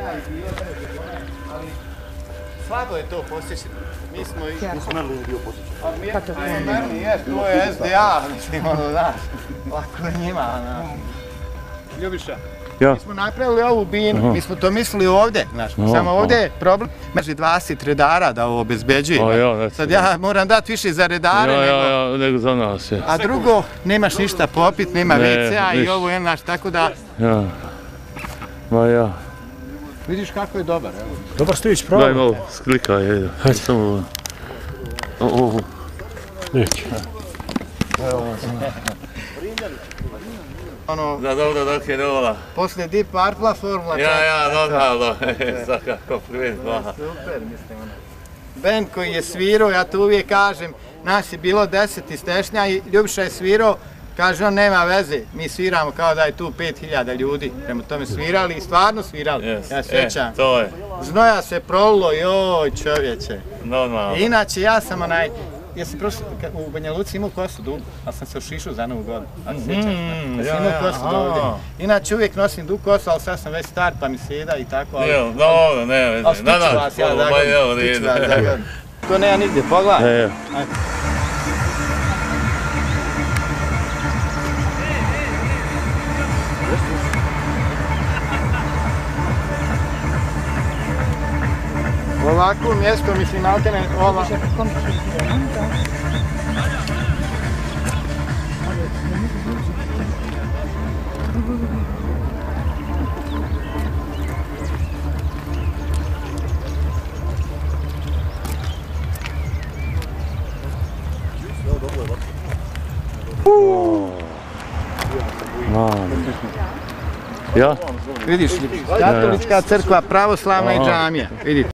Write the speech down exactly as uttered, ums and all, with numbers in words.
ali slabo je to posjećeno. Mi smo i... Nisam Merlin bio posjećen. Kako to je? Merlin, jes, to je S D A, mislim, ono, znaš, lako je njima, ono. Ljubiša, mi smo napravili ovu binu, mi smo to mislili ovdje, znaš, samo ovdje je problem. Među dvadeset redara da ovo obezbeđuje. Sad ja moram dati više za redare nego za nas. A drugo, nemaš ništa popit, nema ve ce a i ovo je, znaš, tako da... Ja, ma ja. Vidiš kako je dobar, evo. Dobar Stojić, pravo. Daj malo, sklikaj, ajde. Hajde samo ovo. Neće. Ono... Da, dobro, dok je dola. Poslije Deep Purple formula... Ja, ja, normalno. Sad kako privit, vaha. Super, mislim, ono. Band koji je svirao, ja to uvijek kažem, nas je bilo deset iz Tešnja i Ljubiša je svirao, kaže on nema veze, mi sviramo kao da je tu pet hiljada ljudi, prema tome svirali i stvarno svirali, ja sjećam. To je. Znoja se prolilo, joj čovječe. Normalno. Inače ja sam onaj, ja sam prošli, u Banja Luci imao kosu dugu, ali sam se ošišao za novu godinu, ako sjećaš. Ja sam imao kosu do ovdje. Inače uvijek nosim dugu kosu, ali sad sam već star pa mi sjeda i tako. Dobro, ne veze. Ali stiću vas, ja zagodim, stiću vas, zagodim. To nema nigdje, pogledaj. Ovako mjesto, mislim, alterne ova... Ja? Vidiš, katolička crkva, pravoslavna i džamija, vidite.